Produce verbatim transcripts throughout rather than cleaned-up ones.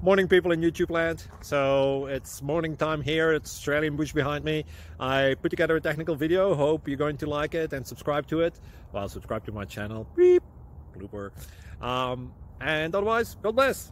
Morning, people in YouTube land. So it's morning time here. It's Australian bush behind me. I put together a technical video. Hope you're going to like it and subscribe to it. Well, subscribe to my channel. Beep. Blooper. Um, and otherwise, God bless.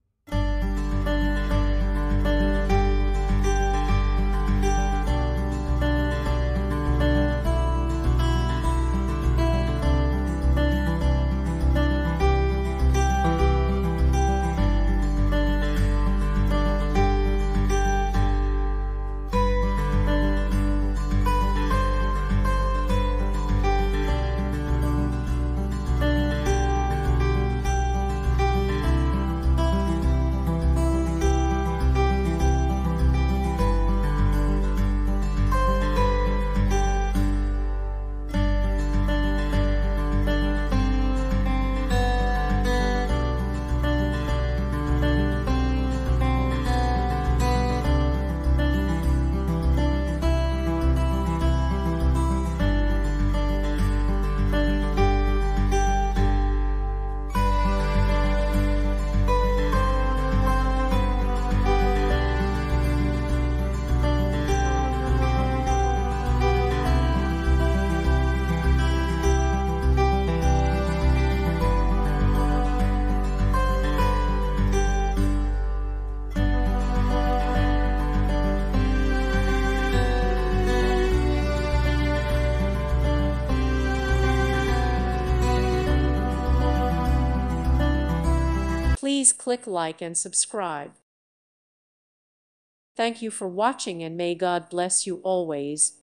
Please click like and subscribe. Thank you for watching, and may God bless you always.